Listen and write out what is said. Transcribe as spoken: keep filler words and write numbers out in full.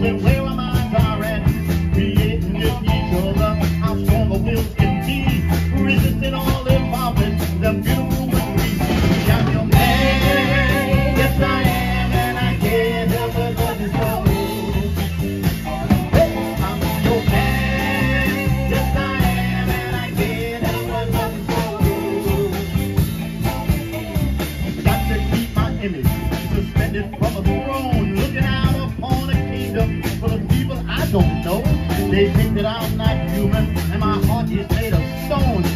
where our minds are at, creating with each other how strong a will can be, resisting all involvement, the beautiful one we see. I'm your man, yes I am, and I can't help but love you so. Hey, I'm your man, yes I am, and I can't help but love you so. Got to keep my image suspended from a throne, looking out upon a kingdom full of people I don't know. They think that I'm not human, and my heart is made of stone.